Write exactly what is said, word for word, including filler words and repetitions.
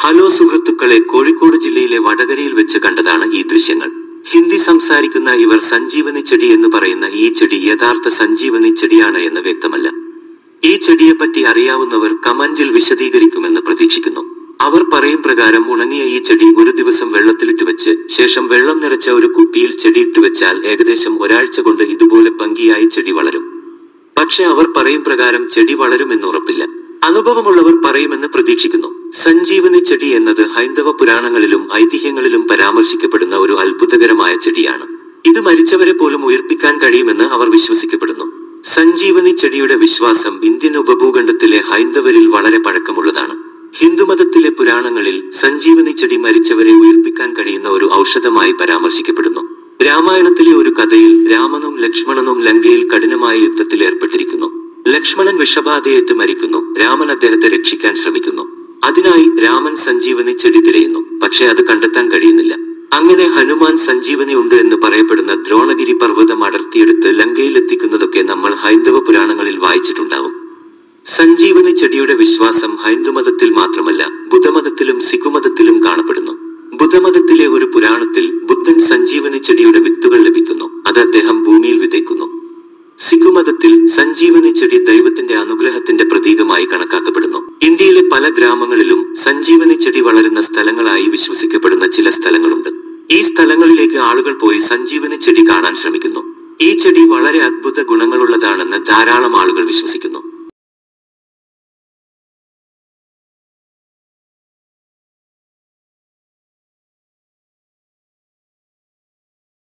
Hello സുഹൃത്തുക്കളെ, കോഴിക്കോട് ജില്ലയിലെ വടകരയിൽ വെച്ച് കണ്ടതാണ് ഈ ദൃശ്യങ്ങൾ. ഹിന്ദി സംസാരിക്കുന്ന ഇവർ സഞ്ജീവനി ചെടി എന്ന് പറയുന്ന ഈ ചെടി യഥാർത്ഥ സഞ്ജീവനി ചെടിയാണ് എന്ന് വ്യക്തമല്ല. ഈ ചെടിയെപ്പറ്റി അറിയാവുന്നവർ കമന്റിൽ വിശദീകരിക്കുമെന്ന് പ്രതീക്ഷിക്കുന്നു. അവർ പറയും പ്രകാരം ഉണങ്ങിയ ഈ ചെടി ഒരു ദിവസം വെള്ളത്തിലിട്ടുവെച്ച് ശേഷം വെള്ളം നിറച്ച ഒരു കുപ്പിയിൽ ചെടിയിട്ടുവെച്ചാൽ ഏകദേശം ഒരാഴ്ച കൊണ്ട് ഇതുപോലെ ഭംഗിയായി ചെടി വളരും. പക്ഷെ അവർ പറയും പ്രകാരം ചെടി വളരുമെന്ന് ഉറപ്പില്ല. അനുഭവമുള്ളവർ പറയുമെന്ന് പ്രതീക്ഷിക്കുന്നു. സഞ്ജീവനി ചെടി എന്നത് ഹൈന്ദവ പുരാണങ്ങളിലും ഐതിഹ്യങ്ങളിലും പരാമർശിക്കപ്പെടുന്ന ഒരു അത്ഭുതകരമായ ചെടിയാണ്. ഇത് മരിച്ചവരെ പോലും ഉയർപ്പിക്കാൻ കഴിയുമെന്ന് അവർ വിശ്വസിക്കപ്പെടുന്നു. സഞ്ജീവനി ചെടിയുടെ വിശ്വാസം ഇന്ത്യൻ ഉപഭൂഖണ്ഡത്തിലെ ഹൈന്ദവരിൽ വളരെ പഴക്കമുള്ളതാണ്. ഹിന്ദുമതത്തിലെ പുരാണങ്ങളിൽ സഞ്ജീവനി ചെടി മരിച്ചവരെ ഉയർപ്പിക്കാൻ കഴിയുന്ന ഒരു ഔഷധമായി പരാമർശിക്കപ്പെടുന്നു. രാമായണത്തിലെ ഒരു കഥയിൽ രാമനും ലക്ഷ്മണനും ലങ്കയിൽ കഠിനമായ യുദ്ധത്തിൽ ഏർപ്പെട്ടിരിക്കുന്നു. ലക്ഷ്മണൻ വിഷബാധയേറ്റ് മരിക്കുന്നു. രാമൻ അദ്ദേഹത്തെ രക്ഷിക്കാൻ ശ്രമിക്കുന്നു. അതിനായി രാമൻ സഞ്ജീവനി ചെടി തിരയുന്നു. പക്ഷെ അത് കണ്ടെത്താൻ കഴിയുന്നില്ല. അങ്ങനെ ഹനുമാൻ സഞ്ജീവനി ഉണ്ട് എന്ന് പറയപ്പെടുന്ന ദ്രോണഗിരി പർവ്വതം അടർത്തിയെടുത്ത് ലങ്കയിൽ എത്തിക്കുന്നതൊക്കെ നമ്മൾ ഹൈന്ദവ പുരാണങ്ങളിൽ വായിച്ചിട്ടുണ്ടാവും. സഞ്ജീവനി ചെടിയുടെ വിശ്വാസം ഹൈന്ദുമതത്തിൽ മാത്രമല്ല, ബുദ്ധമതത്തിലും സിഖുമതത്തിലും കാണപ്പെടുന്നു. ബുദ്ധമതത്തിലെ ഒരു പുരാണത്തിൽ ബുദ്ധൻ സഞ്ജീവനി ചെടിയുടെ വിത്തുകൾ ലഭിക്കുന്നു. അത് അദ്ദേഹം ഭൂമിയിൽ വിതയ്ക്കുന്നു. സിഖുമതത്തിൽ സഞ്ജീവനി ചെടി ദൈവത്തിന്റെ അനുഗ്രഹത്തിന്റെ പ്രതീകമായി കണക്കാക്കപ്പെടുന്നു. ഇന്ത്യയിലെ പല ഗ്രാമങ്ങളിലും സഞ്ജീവനി ചെടി വളരുന്ന സ്ഥലങ്ങളായി വിശ്വസിക്കപ്പെടുന്ന ചില സ്ഥലങ്ങളുണ്ട്. ഈ സ്ഥലങ്ങളിലേക്ക് ആളുകൾ പോയി സഞ്ജീവനി ചെടി കാണാൻ ശ്രമിക്കുന്നു. ഈ ചെടി വളരെ അത്ഭുത ഗുണങ്ങളുള്ളതാണെന്ന് ധാരാളം ആളുകൾ വിശ്വസിക്കുന്നു.